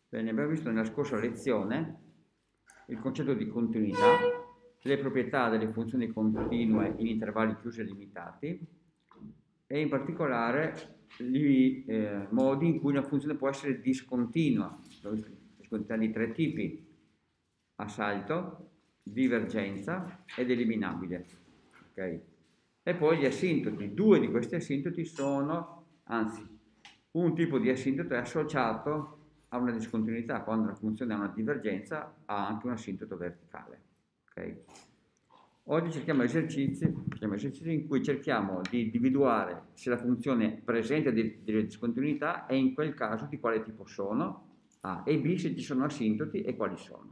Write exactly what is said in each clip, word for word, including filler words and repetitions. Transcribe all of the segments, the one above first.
Bene, abbiamo visto nella scorsa lezione il concetto di continuità, le proprietà delle funzioni continue in intervalli chiusi e limitati e in particolare i eh, modi in cui una funzione può essere discontinua. Abbiamo visto discontinuità di tre tipi: a salto, divergenza ed eliminabile. Okay? E poi gli asintoti. Due di questi asintoti sono, anzi, un tipo di asintoto è associato a una discontinuità. Quando una funzione ha una divergenza, ha anche un asintoto verticale. Okay? Oggi cerchiamo esercizi, cerchiamo esercizi in cui cerchiamo di individuare se la funzione presenta delle discontinuità e in quel caso di quale tipo sono, A, e B se ci sono asintoti e quali sono.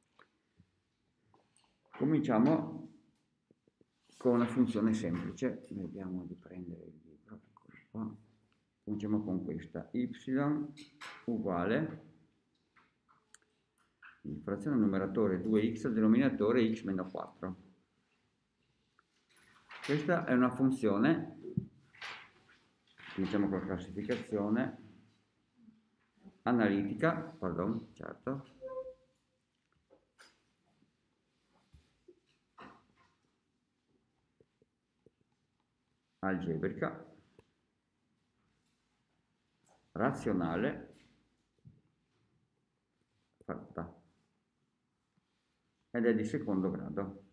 Cominciamo con una funzione semplice. Vediamo di prendere il libro, eccolo qua. Cominciamo con questa: y uguale in frazione numeratore due x al denominatore x meno quattro. Questa è una funzione, cominciamo con la classificazione analitica, pardon, certo, algebrica, razionale, fatta, ed è di secondo grado.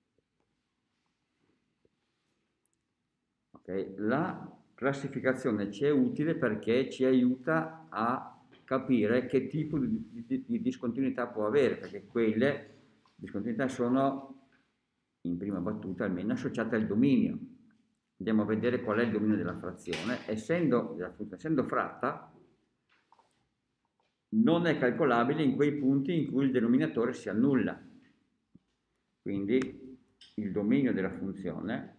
Okay. La classificazione ci è utile perché ci aiuta a capire che tipo di, di, di discontinuità può avere, perché quelle discontinuità sono, in prima battuta almeno, associate al dominio. Andiamo a vedere qual è il dominio della frazione. Essendo, essendo fratta, non è calcolabile in quei punti in cui il denominatore si annulla. Quindi il dominio della funzione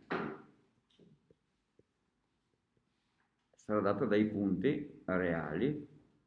sarà dato dai punti reali,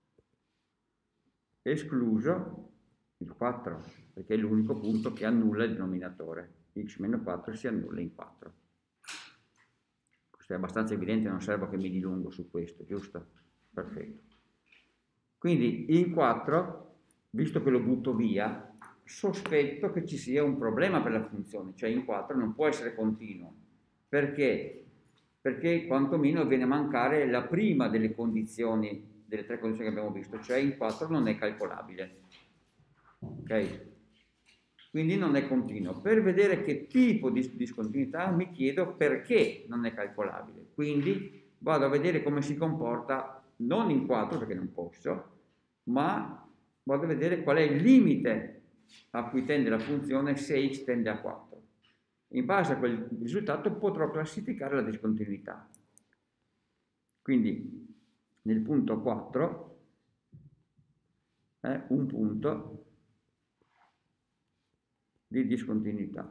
escluso il quattro, perché è l'unico punto che annulla il denominatore. X meno quattro si annulla in quattro. Questo è abbastanza evidente, non serve che mi dilungo su questo, giusto? Perfetto. Quindi in quattro, visto che lo butto via, sospetto che ci sia un problema per la funzione, cioè in quattro non può essere continuo. Perché? Perché quantomeno viene a mancare la prima delle condizioni, delle tre condizioni che abbiamo visto, cioè in quattro non è calcolabile. Ok? Quindi non è continuo. Per vedere che tipo di discontinuità mi chiedo perché non è calcolabile. Quindi vado a vedere come si comporta, non in quattro perché non posso, ma vado a vedere qual è il limite a cui tende la funzione se x tende a quattro. In base a quel risultato potrò classificare la discontinuità. Quindi nel punto quattro è un punto di discontinuità,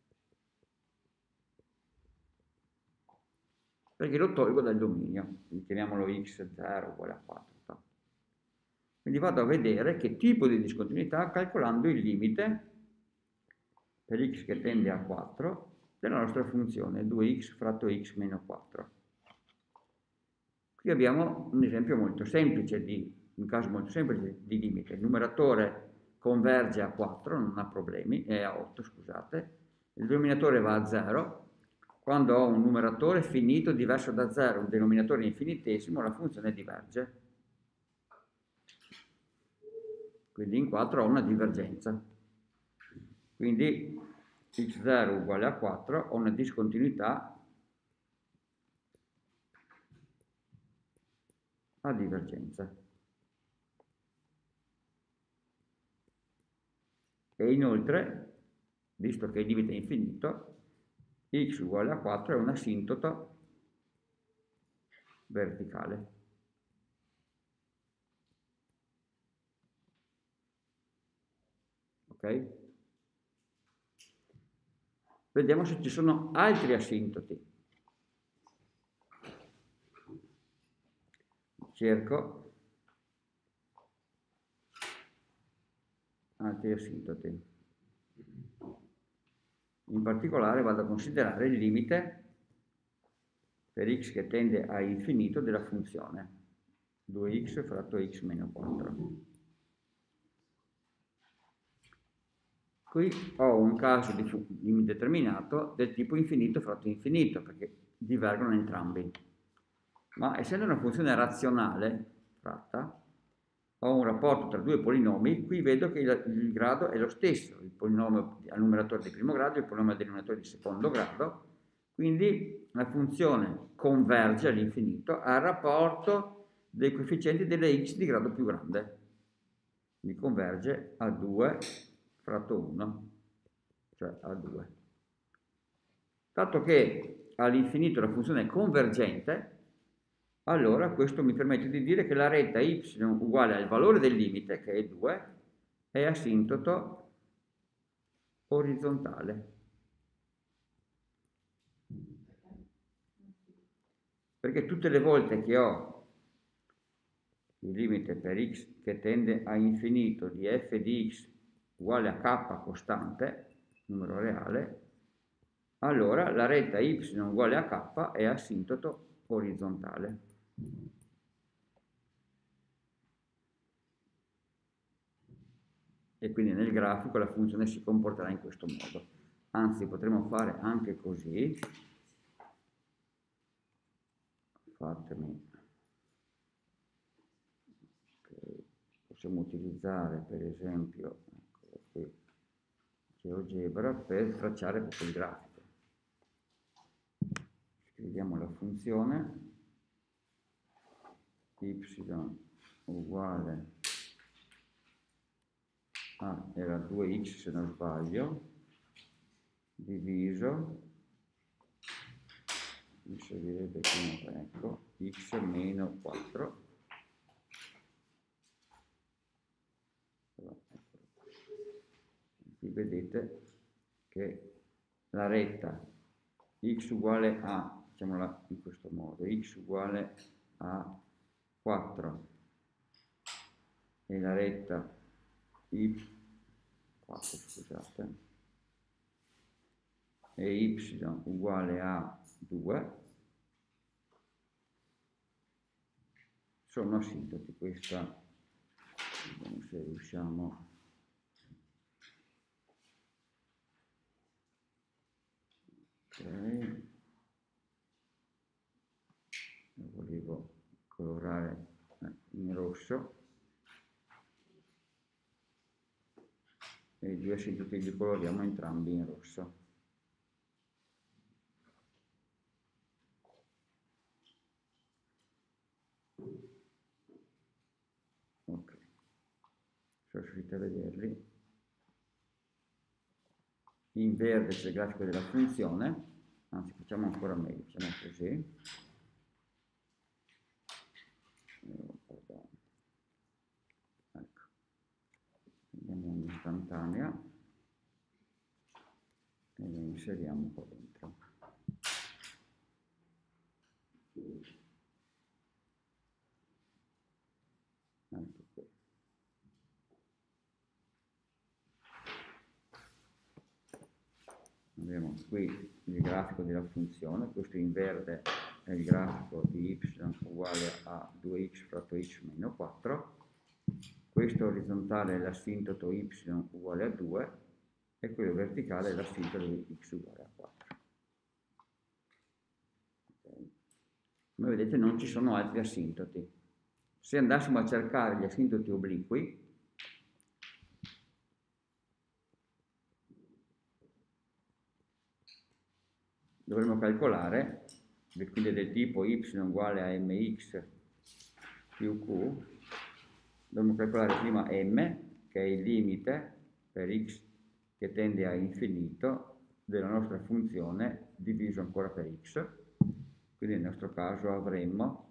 perché lo tolgo dal dominio, quindi chiamiamolo x zero uguale a quattro. Quindi vado a vedere che tipo di discontinuità calcolando il limite per x che tende a quattro della nostra funzione due x fratto x meno quattro. Qui abbiamo un esempio molto semplice, di, un caso molto semplice di limite. Il numeratore converge a quattro, non ha problemi, è a otto, scusate. Il denominatore va a zero. Quando ho un numeratore finito diverso da zero, un denominatore infinitesimo, la funzione diverge. Quindi in quattro ho una divergenza. Quindi x zero uguale a quattro, ho una discontinuità a divergenza. E inoltre, visto che il limite è infinito, x uguale a quattro è un asintoto verticale. Ok? Vediamo se ci sono altri asintoti. Cerco altri asintoti. In particolare vado a considerare il limite per x che tende a infinito della funzione due x fratto x meno quattro. Qui ho un caso di, di indeterminato del tipo infinito fratto infinito, perché divergono entrambi. Ma essendo una funzione razionale, fratta, ho un rapporto tra due polinomi, qui vedo che il, il grado è lo stesso, il polinomio al numeratore di primo grado e il polinomio al denominatore di secondo grado, quindi la funzione converge all'infinito al rapporto dei coefficienti delle x di grado più grande, quindi converge a due fratto uno, cioè a due. Dato che all'infinito la funzione è convergente, allora questo mi permette di dire che la retta y uguale al valore del limite, che è due, è asintoto orizzontale. Perché tutte le volte che ho il limite per x che tende a infinito di f di x uguale a k costante, numero reale, allora la retta y uguale a k è asintoto orizzontale. E quindi nel grafico la funzione si comporterà in questo modo. Anzi, potremmo fare anche così. Fatemi. Okay. Possiamo utilizzare per esempio qui, GeoGebra per tracciare proprio il grafico. Scriviamo la funzione y uguale a, era due x se non sbaglio, diviso, mi servirebbe qui, ecco, x meno quattro. Qui vedete che la retta x uguale a, diciamola in questo modo, x uguale a quattro e la retta y quattro, scusate, e y uguale a due sono asintoti. Questa, vediamo se riusciamo. Ok, lo volevo colorare in rosso e i due asintoti li coloriamo entrambi in rosso. Ok, se riuscite a vederli. In verde c'è il grafico della funzione, anzi facciamo ancora meglio, facciamo così. Ecco, andiamo in istantanea e lo inseriamo qua dentro. Ecco qui. Abbiamo qui il grafico della funzione, questo in verde è il grafico di y uguale a due x fratto x meno quattro, questo orizzontale è l'asintoto y uguale a due e quello verticale è l'asintoto di x uguale a quattro. Okay. Come vedete non ci sono altri asintoti. Se andassimo a cercare gli asintoti obliqui, dovremmo calcolare, quindi del tipo y uguale a mx più q, dovremmo calcolare prima m, che è il limite per x che tende a infinito della nostra funzione diviso ancora per x, quindi nel nostro caso avremmo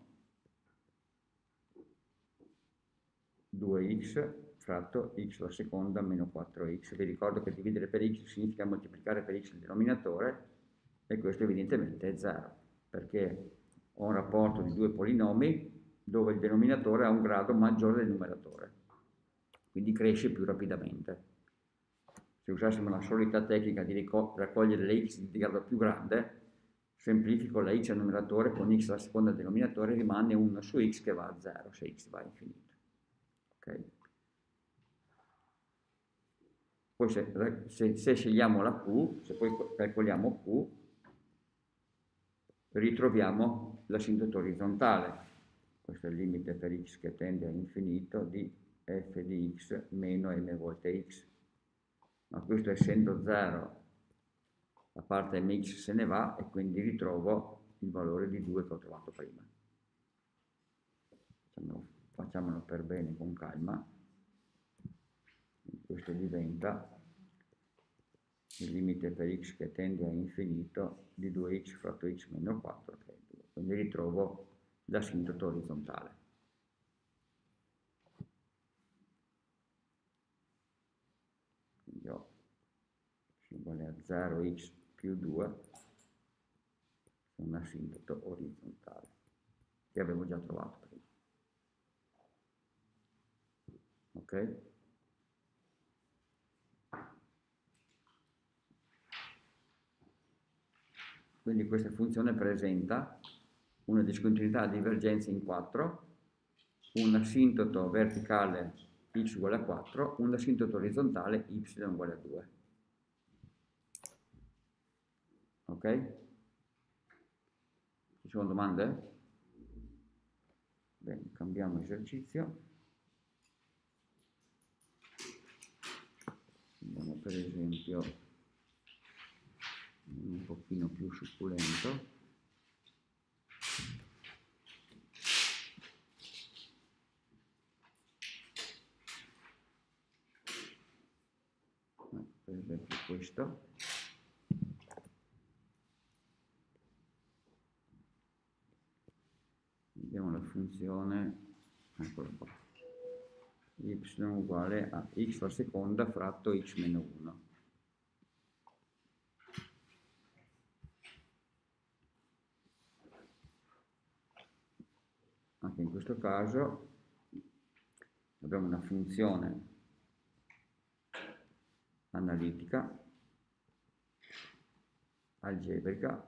due x fratto x alla seconda meno quattro x. Vi ricordo che dividere per x significa moltiplicare per x il denominatore, e questo evidentemente è zero, perché ho un rapporto di due polinomi dove il denominatore ha un grado maggiore del numeratore, quindi cresce più rapidamente. Se usassimo la solita tecnica di raccogliere le x di grado più grande, semplifico la x al numeratore con x alla seconda del denominatore, rimane uno su x che va a zero se x va a infinito. Okay. Poi se, se, se scegliamo la Q, se poi calcoliamo Q, ritroviamo l'asintoto orizzontale. Questo è il limite per x che tende a infinito di f di x meno m volte x. Ma questo essendo zero, la parte mx se ne va e quindi ritrovo il valore di due che ho trovato prima. Facciamolo, facciamolo per bene con calma. Questo diventa il limite per x che tende a infinito di due x fratto x meno quattro, che è due. Quindi ritrovo l'asintoto orizzontale. Quindi ho x uguale a zero x più due, un asintoto orizzontale, che avevo già trovato prima. Ok? Quindi questa funzione presenta una discontinuità di divergenza in quattro, un asintoto verticale x uguale a quattro, un asintoto orizzontale y uguale a due. Ok? Ci sono domande? Bene, cambiamo esercizio. Andiamo per esempio un pochino più succulento. Per esempio questo. Abbiamo la funzione, eccola qua, y uguale a x alla seconda fratto x meno uno. Anche in questo caso abbiamo una funzione analitica, algebrica,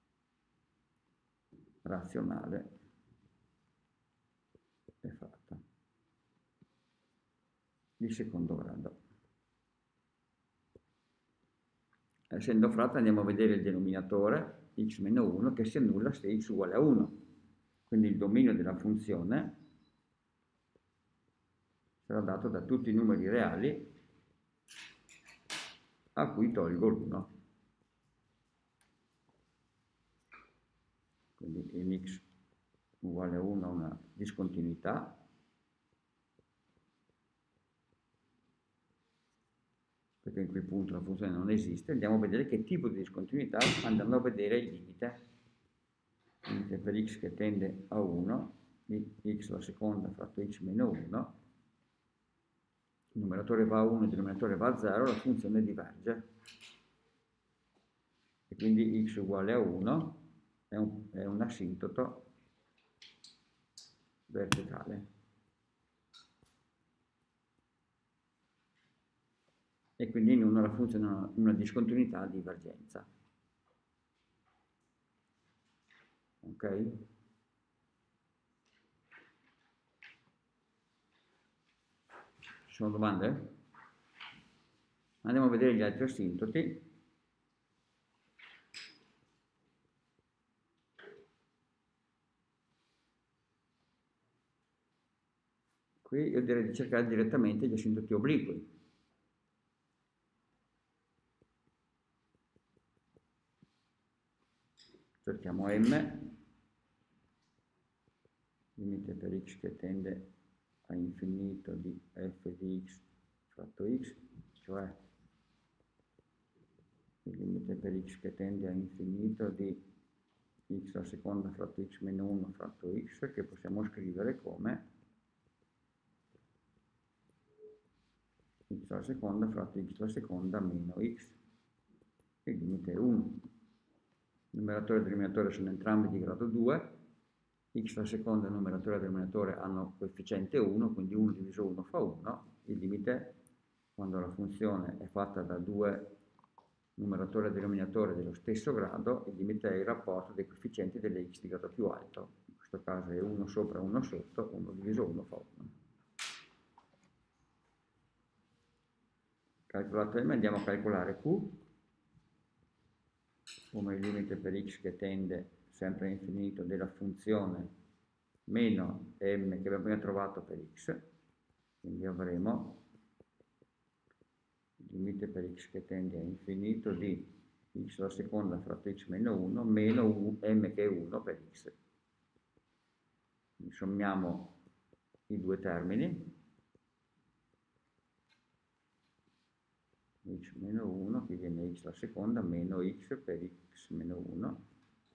razionale e fratta di secondo grado. Essendo fratta andiamo a vedere il denominatore x meno uno che si annulla se x uguale a uno. Quindi il dominio della funzione sarà dato da tutti i numeri reali a cui tolgo l'uno. Quindi in x uguale a uno una discontinuità, perché in quel punto la funzione non esiste. Andiamo a vedere che tipo di discontinuità, andando a vedere il limite. Il limite per x che tende a uno, di x alla seconda fratto x meno uno, il numeratore va a uno, il denominatore va a zero, la funzione diverge. E quindi x uguale a uno è un, è un asintoto verticale. E quindi in uno la funzione ha una discontinuità a divergenza. Ok? Ci sono domande? Andiamo a vedere gli altri asintoti. Qui io direi di cercare direttamente gli asintoti obliqui. Cerchiamo M, limite per x che tende a infinito di f di x fratto x, cioè il limite per x che tende a infinito di x alla seconda fratto x meno uno fratto x, che possiamo scrivere come x alla seconda fratto x alla seconda meno x. Il limite è uno. Il numeratore e il denominatore sono entrambi di grado due, x alla seconda e il numeratore e il denominatore hanno coefficiente uno, quindi uno diviso uno fa uno. Il limite, quando la funzione è fatta da due numeratore e denominatore dello stesso grado, il limite è il rapporto dei coefficienti delle x di grado più alto. In questo caso è uno sopra uno sotto, uno diviso uno fa uno. Ok? calcolato m, andiamo a calcolare q come il limite per x che tende sempre all'infinito della funzione meno m che abbiamo appena trovato per x, quindi avremo il limite per x che tende all'infinito di x alla seconda fratto x meno uno meno u, m che è uno per x. Quindi sommiamo i due termini, x meno uno che viene x alla seconda meno x per x meno uno,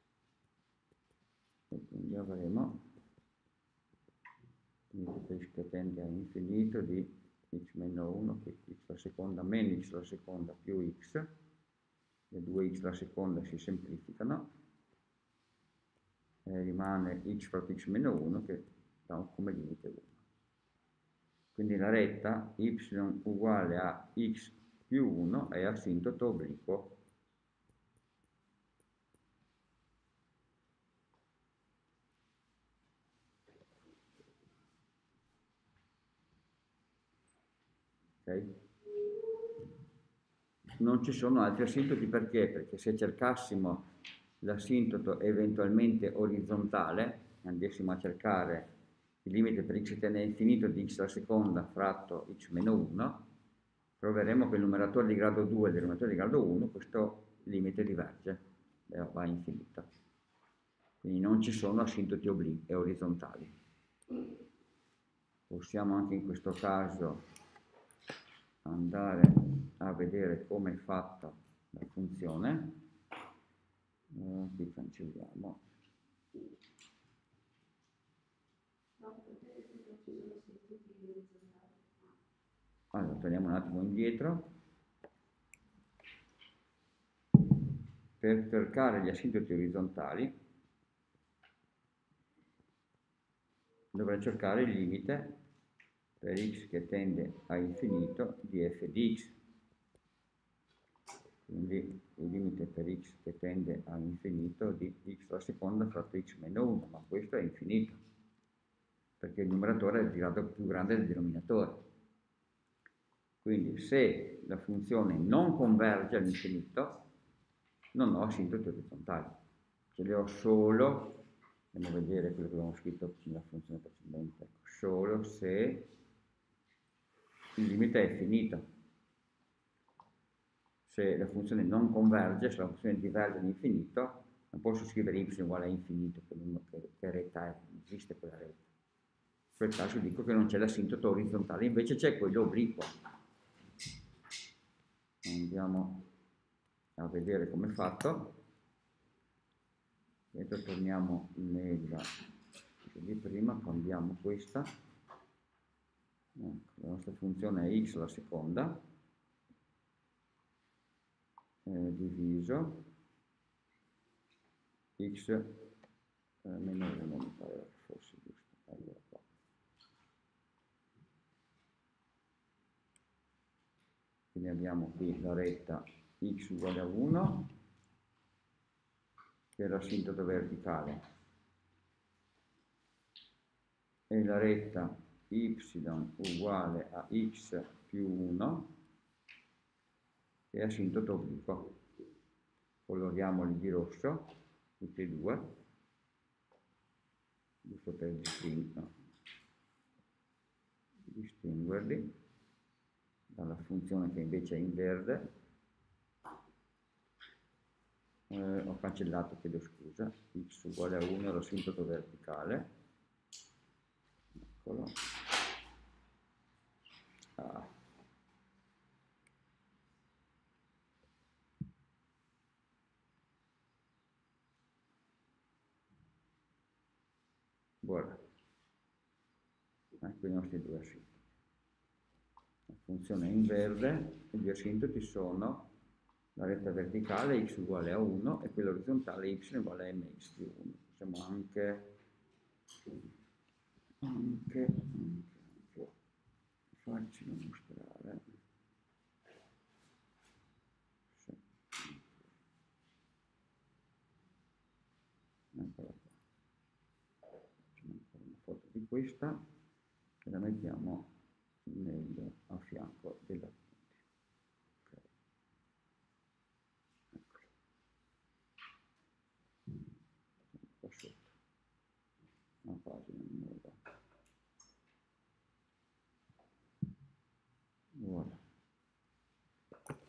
e quindi avremo il limite per x che tende all'infinito di x meno uno che x alla seconda meno x alla seconda più x, le due x alla seconda si semplificano e rimane x fratto x meno uno che dà come limite uno. Quindi la retta y uguale a x più uno è asintoto obliquo. Okay? Non ci sono altri asintoti perché? Perché se cercassimo l'asintoto eventualmente orizzontale, andassimo a cercare il limite per x tende all'infinito di x alla seconda fratto x meno uno, troveremo che il numeratore di grado due e il denominatore di grado uno, questo limite diverge, va a infinito. Quindi non ci sono asintoti obliqui e orizzontali. Possiamo anche in questo caso andare a vedere come è fatta la funzione. Uh, qui cancelliamo. Allora, torniamo un attimo indietro. Per cercare gli asintoti orizzontali dovrei cercare il limite per x che tende a infinito di f di x. Quindi il limite per x che tende a infinito di x alla seconda fratto x meno uno, ma questo è infinito, perché il numeratore è il grado più grande del denominatore. Quindi se la funzione non converge all'infinito, non ho asintoti orizzontali. Ce li ho solo, andiamo a vedere quello che abbiamo scritto nella funzione precedente, solo se il limite è finito. Se la funzione non converge, se la funzione diverge all'infinito, non posso scrivere y uguale a infinito, che, che retta è, non esiste quella retta. In quel caso dico che non c'è l'asintoto orizzontale, invece c'è quello obliquo. Andiamo a vedere come è fatto. E poi torniamo nella di prima, cambiamo questa. Ecco, la nostra funzione è x alla seconda. Eh, diviso x eh, meno uno, mi pare fosse giusto. Allora, qua. Quindi abbiamo qui la retta x uguale a uno, che è l'asintoto verticale, e la retta y uguale a x più uno, che è asintoto obliquo. Coloriamoli di rosso, tutti e due, giusto per distinguerli, distinguerli dalla funzione che invece è in verde. Eh, ho cancellato, chiedo scusa, x uguale a uno, l'asintoto verticale. Eccolo. Ah. Voilà. Ecco i nostri due asintoti. La funzione è in verde e gli asintoti sono la retta verticale x uguale a uno e quella orizzontale y uguale a mx più uno. Possiamo anche, anche, anche farcelo mostrare. Sì. Eccola qua. Facciamo ancora una foto di questa e la mettiamo nel, a fianco della punti.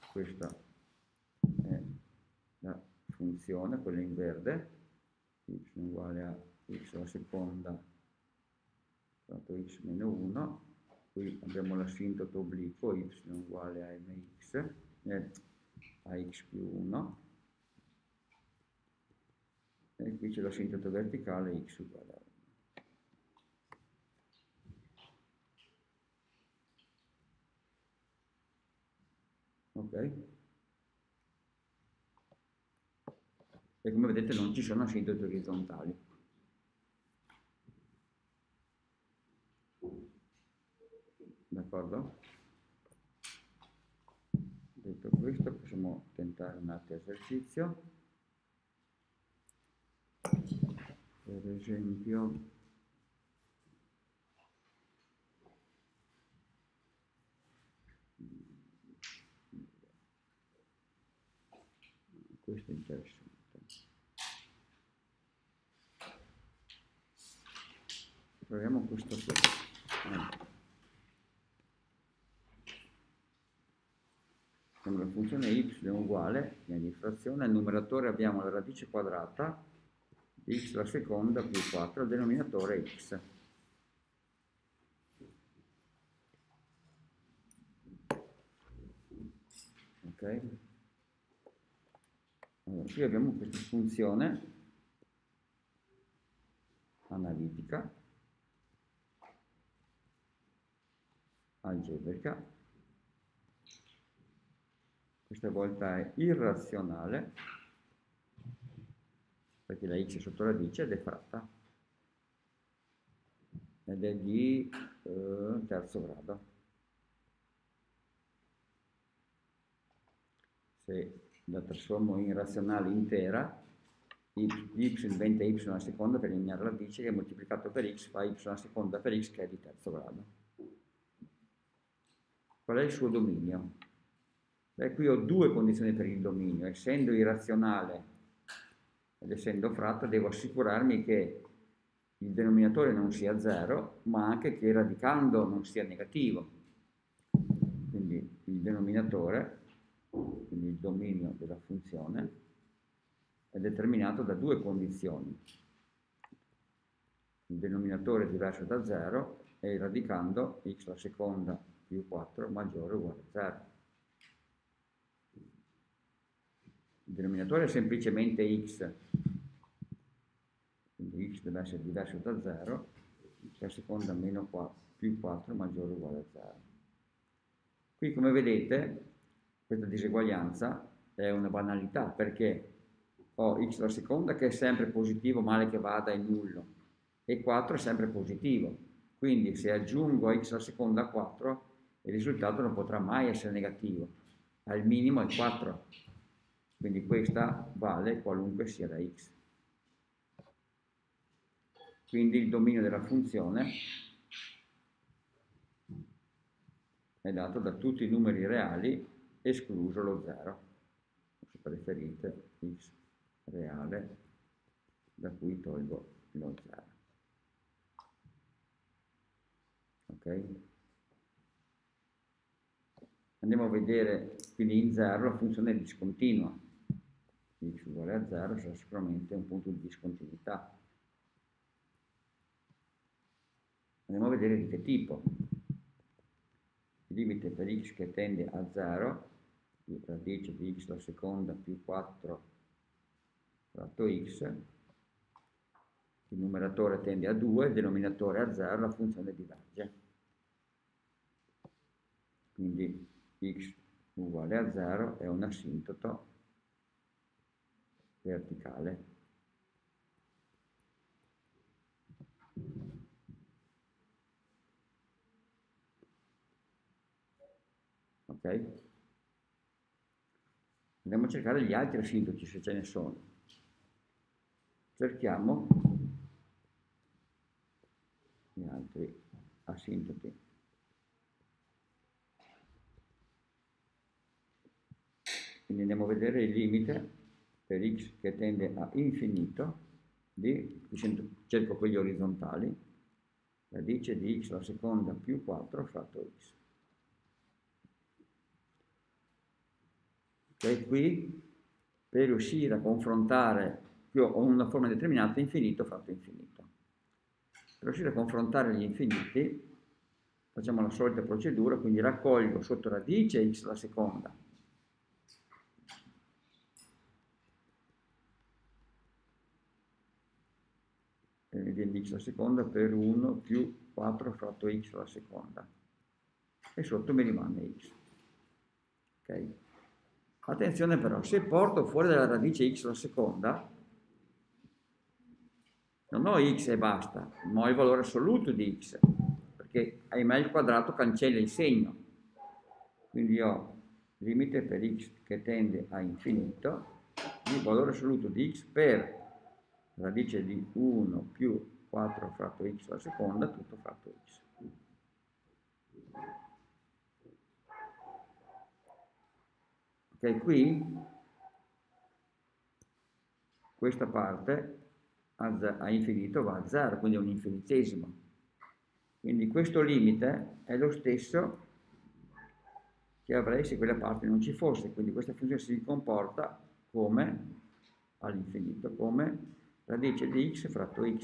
questa è la funzione, quella in verde, y uguale a x alla seconda fratto x meno uno, qui abbiamo l'asintoto obliquo y uguale a mx, eh, a x più uno, e qui c'è l'asintoto verticale x uguale a uno. Ok? E come vedete non ci sono asintoti orizzontali. D'accordo? Detto questo possiamo tentare un altro esercizio. Per esempio, questo è interessante. Proviamo questo qui. Eh. La funzione y è uguale, viene di frazione, al numeratore abbiamo la radice quadrata di x alla seconda più quattro, al denominatore x. Ok? Allora, qui abbiamo questa funzione analitica, algebrica, questa volta è irrazionale, perché la x è sotto radice ed è fratta, ed è di eh, terzo grado. Se la trasformo in razionale intera, y diventa y alla seconda per eliminare la radice, che moltiplicato per x fa y alla seconda per x, che è di terzo grado. Qual è il suo dominio? Beh, qui ho due condizioni per il dominio. Essendo irrazionale ed essendo fratto, devo assicurarmi che il denominatore non sia zero, ma anche che il radicando non sia negativo. Quindi il denominatore, quindi il dominio della funzione, è determinato da due condizioni. Il denominatore è diverso da zero e il radicando x alla seconda più quattro maggiore o uguale a zero. Il denominatore è semplicemente x, quindi x deve essere diverso da zero, x alla seconda meno quattro, più quattro maggiore o uguale a zero. Qui, come vedete, questa diseguaglianza è una banalità, perché ho x alla seconda che è sempre positivo, male che vada è nullo, e quattro è sempre positivo. Quindi se aggiungo a x alla seconda quattro, il risultato non potrà mai essere negativo. Al minimo è quattro. Quindi questa vale qualunque sia la x. Quindi il dominio della funzione è dato da tutti i numeri reali, escluso lo zero. Se preferite x reale, da cui tolgo lo zero. Ok? Andiamo a vedere quindi in zero la funzione è discontinua. X uguale a zero sarà sicuramente un punto di discontinuità. Andiamo a vedere di che tipo. Il limite per x che tende a zero, più radice di x alla seconda più quattro fratto x, il numeratore tende a due, il denominatore a zero, la funzione diverge. Quindi x uguale a zero è un asintoto verticale. Ok? Andiamo a cercare gli altri asintoti, se ce ne sono. Cerchiamo gli altri asintoti. Quindi andiamo a vedere il limite per x che tende a infinito di, cerco quelli orizzontali, radice di x alla seconda più quattro fratto x. Ok, qui per riuscire a confrontare più o una forma determinata infinito fratto infinito. Per riuscire a confrontare gli infiniti facciamo la solita procedura, quindi raccolgo sotto radice x alla seconda e viene x alla seconda per uno più quattro fratto x alla seconda e sotto mi rimane x. Ok? Attenzione però, se porto fuori dalla radice x alla seconda non ho x e basta, ma ho il valore assoluto di x, perché ahimè il quadrato cancella il segno. Quindi ho limite per x che tende a infinito, il valore assoluto di x per radice di uno più quattro fratto x alla seconda, tutto fratto x. Ok, qui questa parte a infinito va a zero, quindi è un infinitesimo. Quindi questo limite è lo stesso che avrei se quella parte non ci fosse, quindi questa funzione si comporta come all'infinito, come radice di x fratto x,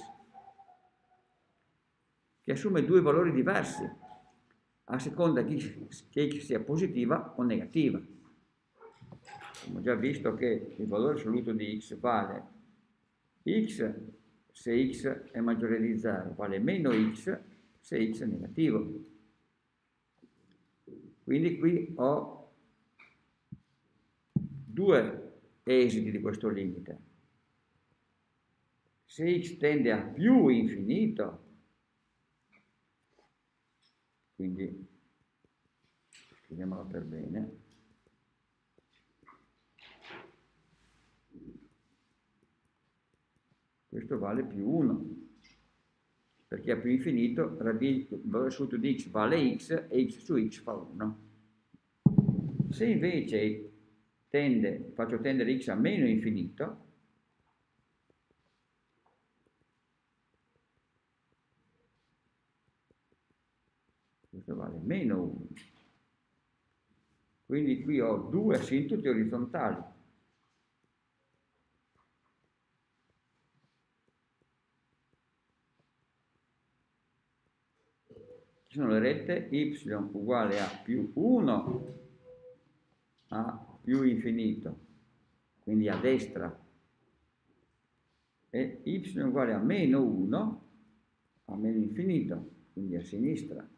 che assume due valori diversi a seconda che x sia positiva o negativa. Abbiamo già visto che il valore assoluto di x vale x se x è maggiore di zero, vale meno x se x è negativo. Quindi qui ho due esiti di questo limite. Se x tende a più infinito, quindi scriviamola per bene, questo vale più uno, perché a più infinito il valore assoluto di x vale x e x su x fa uno. Se invece tende, faccio tendere x a meno infinito, questo vale meno uno. Quindi qui ho due asintoti orizzontali. Ci sono le rette y uguale a più uno a più infinito, quindi a destra, e y uguale a meno uno a meno infinito, quindi a sinistra.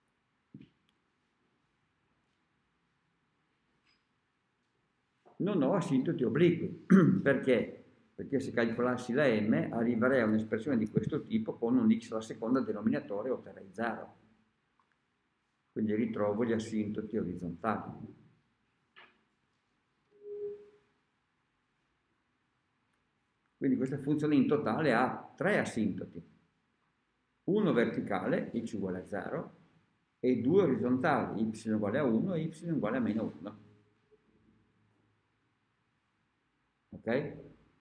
Non ho asintoti obliqui. Perché? Perché se calcolassi la m arriverei a un'espressione di questo tipo con un x alla seconda denominatore otterrei zero. Quindi ritrovo gli asintoti orizzontali. Quindi questa funzione in totale ha tre asintoti. Uno verticale, x uguale a zero, e due orizzontali, y uguale a uno e y uguale a meno uno. Ok?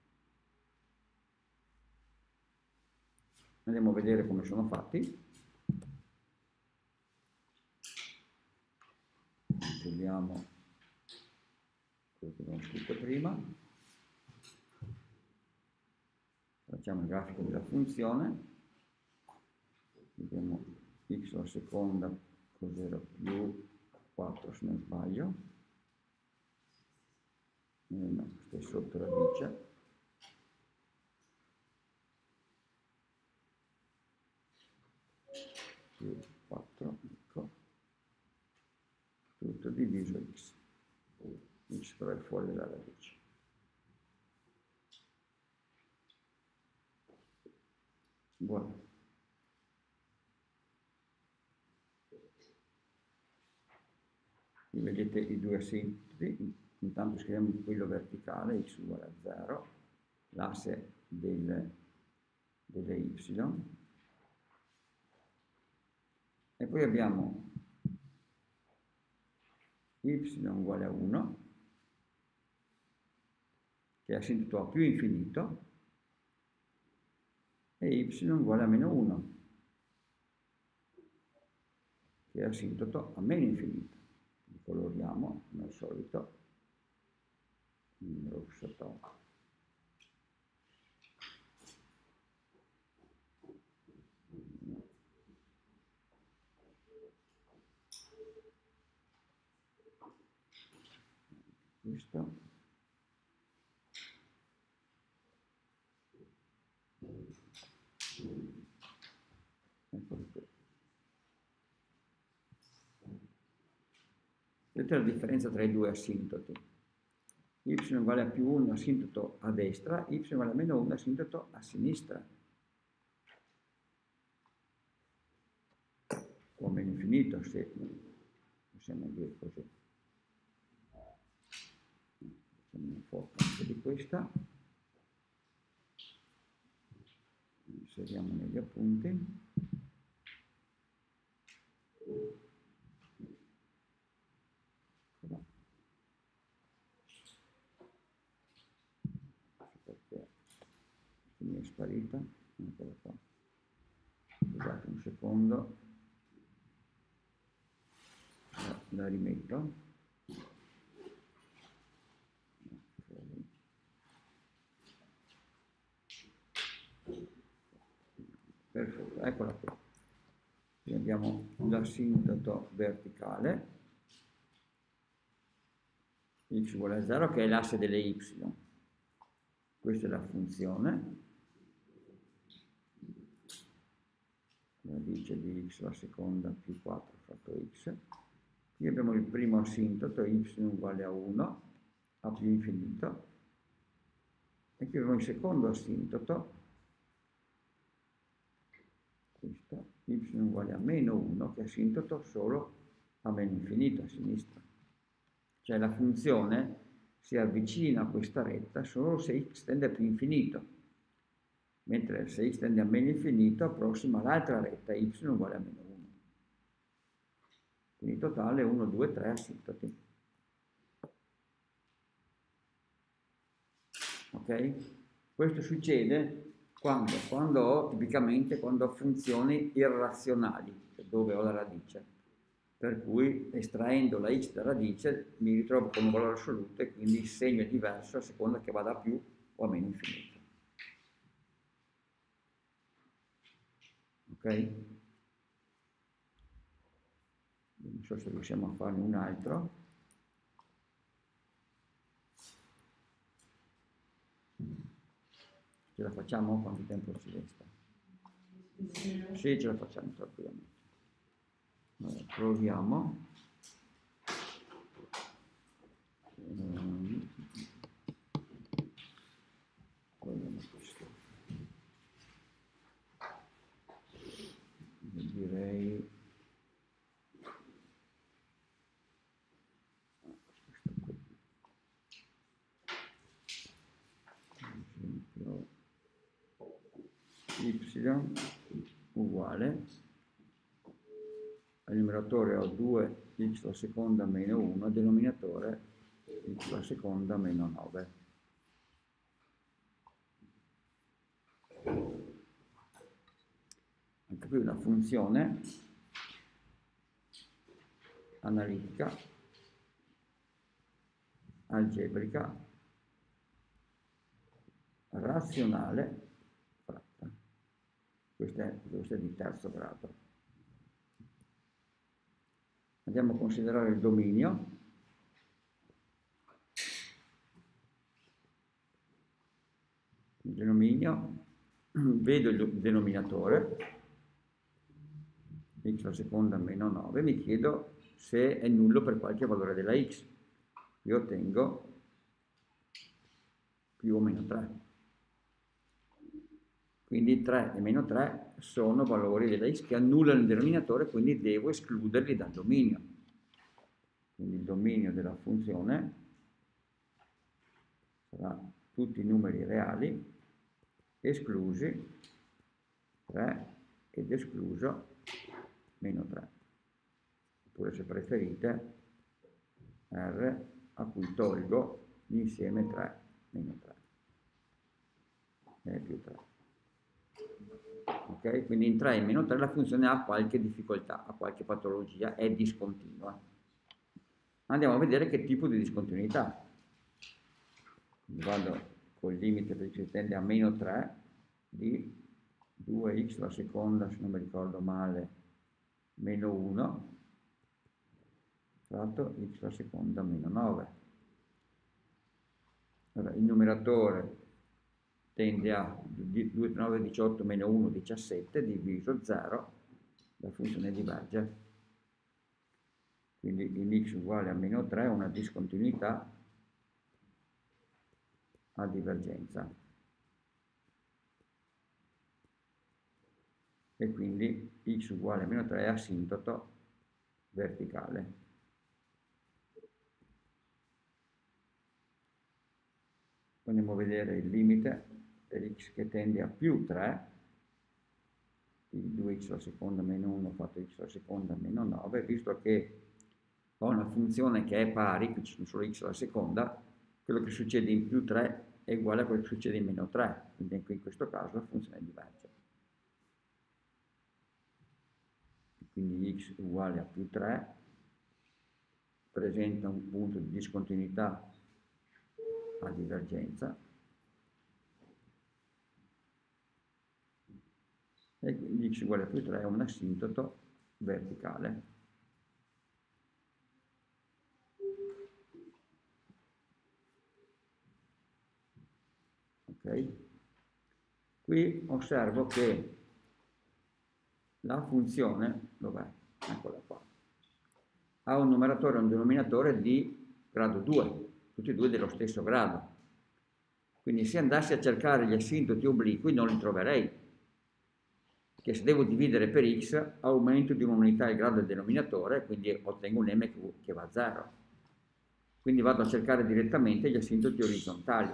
Andiamo a vedere come sono fatti. Togliamo quello che abbiamo scritto prima. Facciamo il grafico della funzione. Vediamo x alla seconda, cos'era, più quattro se non sbaglio. Eh, no, questo è sotto radice. Più quattro, ecco. Tutto diviso x. X però è fuori dalla radice. Buono. Qui vedete i due asintoti, intanto scriviamo quello verticale, x uguale a zero, l'asse del, delle y, e poi abbiamo y uguale a uno, che è asintoto a più infinito, e y uguale a meno uno, che è asintoto a meno infinito. Li coloriamo come al solito. rosso top. Questo. Eccolo qui. Vedete la differenza tra i due asintoti. Y uguale a più uno asintoto a destra, y uguale a meno uno asintoto a sinistra. O meno infinito, se possiamo dire così. Facciamo una foto anche di questa. Inseriamo negli appunti. Perché mi è sparita, eccola qua. Scusate un secondo, la, la rimetto. Perfetto, eccola qui. Quindi abbiamo l'asintoto verticale, x uguale a zero, che è l'asse delle y. Questa è la funzione, radice di x alla seconda più quattro fatto x. Qui abbiamo il primo asintoto, y uguale a uno, a più infinito. E qui abbiamo il secondo asintoto, questo, y uguale a meno uno, che è asintoto solo a meno infinito, a sinistra. Cioè la funzione si avvicina a questa retta solo se x tende a più infinito, mentre se x tende a meno infinito approssima l'altra retta, y uguale a meno uno. Quindi in totale uno, due, tre asintoti. Ok? Questo succede quando, quando ho, tipicamente, quando ho funzioni irrazionali, dove ho la radice. Per cui estraendo la x da radice mi ritrovo con un valore assoluto e quindi il segno è diverso a seconda che vada a più o a meno infinito. Ok? Non so se riusciamo a farne un altro. Ce la facciamo? Quanto tempo ci resta? Sì, ce la facciamo tranquillamente. Allora, proviamo. Um, proviamo questo. Io direi questo qui. Ad esempio y uguale al numeratore ho due x alla seconda meno uno, al denominatore x alla seconda meno nove. Anche qui una funzione analitica, algebrica, razionale, fratta. Questa è, questa è di terzo grado. Andiamo a considerare il dominio. Il dominio, vedo il denominatore, x alla seconda meno nove, mi chiedo se è nullo per qualche valore della x. Io ottengo più o meno tre. Quindi tre e meno tre sono valori della x che annullano il denominatore, quindi devo escluderli dal dominio. Quindi il dominio della funzione sarà tutti i numeri reali, esclusi tre ed escluso meno tre. Oppure, se preferite, R a cui tolgo l'insieme tre meno tre e più tre. Ok? Quindi in tre e meno tre la funzione ha qualche difficoltà, ha qualche patologia, è discontinua. Andiamo a vedere che tipo di discontinuità. vado col limite per x che tende a meno tre di due x alla seconda, se non mi ricordo male, meno uno, fratto x alla seconda meno nove. Allora, il numeratore tende a due, nove, diciotto meno uno, diciassette, diviso zero, la funzione diverge. Quindi in x uguale a meno tre una discontinuità a divergenza. E quindi x uguale a meno tre è asintoto verticale. Andiamo a vedere il limite per x che tende a più tre, quindi due x alla seconda meno uno fatto x alla seconda meno nove, visto che ho una funzione che è pari, qui ci sono solo x alla seconda, quello che succede in più tre è uguale a quello che succede in meno tre, quindi anche in questo caso la funzione diverge. Quindi x uguale a più tre presenta un punto di discontinuità a divergenza e quindi x uguale a più tre è un asintoto verticale. Ok? Qui osservo che la funzione, dov'è? Eccola qua, ha un numeratore e un denominatore di grado due, tutti e due dello stesso grado. Quindi se andassi a cercare gli asintoti obliqui non li troverei, che se devo dividere per x aumento di un'unità il grado del denominatore, quindi ottengo un m che va a zero. Quindi vado a cercare direttamente gli asintoti orizzontali.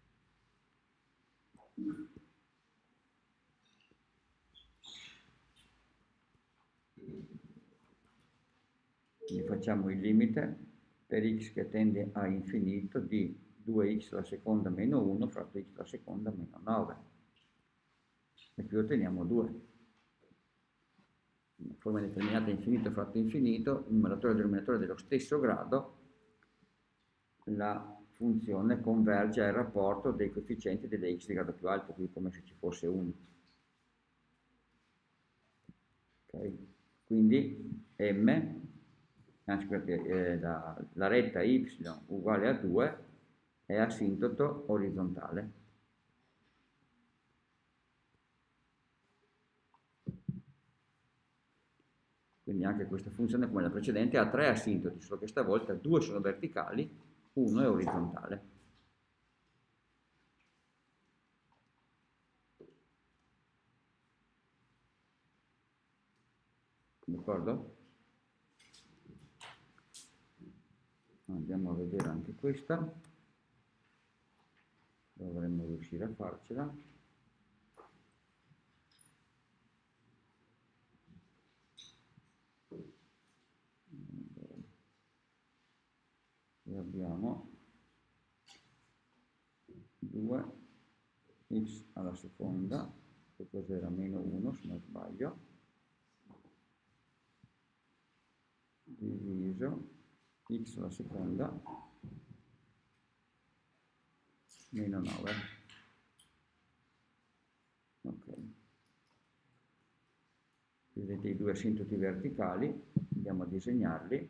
Quindi facciamo il limite per x che tende a infinito di due x alla seconda meno uno fratto x alla seconda meno nove. E qui otteniamo due. In forma determinata infinito fratto infinito, numeratore e denominatore dello stesso grado, la funzione converge al rapporto dei coefficienti delle x di grado più alto, quindi come se ci fosse uno. Okay. Quindi m, anzi, scusate, eh, la, la retta y uguale a due è asintoto orizzontale. Quindi anche questa funzione, come la precedente, ha tre asintoti, solo che stavolta due sono verticali, uno è orizzontale. D'accordo? Andiamo a vedere anche questa. Dovremmo riuscire a farcela. E abbiamo due x alla seconda, che cos'era? Meno uno se non sbaglio, diviso x alla seconda meno nove. Ok. Vedete i due asintoti verticali, andiamo a disegnarli.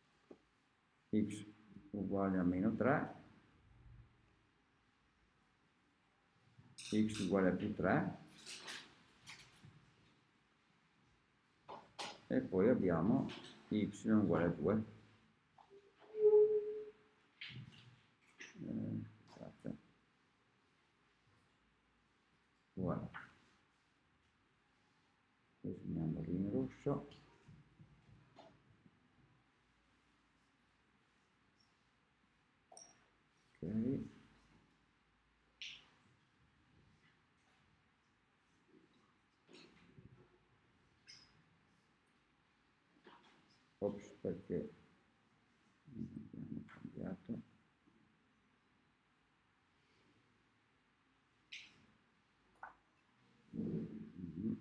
X uguale a meno tre, x uguale a più tre, e poi abbiamo y uguale a due. Eh, scusate. Voilà. Disegniamoli in rosso. Ok. Ops, perché abbiamo cambiato. Mm-hmm.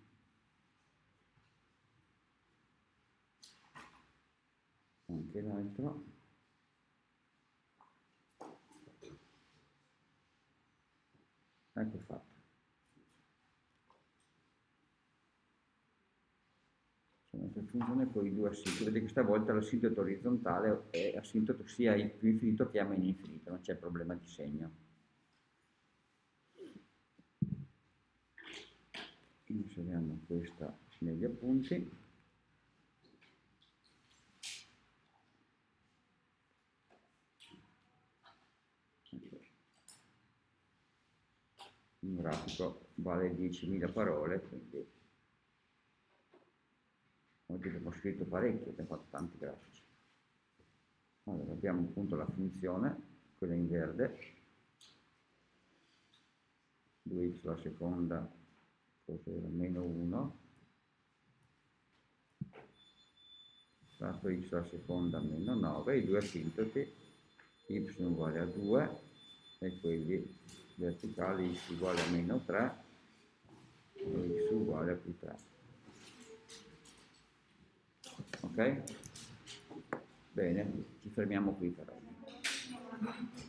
Anche l'altro. ecco fatto. C'è un'altra funzione con i due assintosi, vedete che stavolta l'asintoto orizzontale è asintoto sia il più infinito che a meno infinito, non c'è problema di segno. Inseriamo questa negli appunti. Un grafico vale diecimila parole, quindi oggi abbiamo scritto parecchio, abbiamo fatto tanti grafici. Allora abbiamo appunto la funzione, quella in verde, due x alla seconda, forse era meno uno, quattro x alla seconda meno nove, i due asintoti, y uguale a due, e quelli verticali x uguale a meno tre e x uguale a più tre. Ok? Bene, ci fermiamo qui per oggi.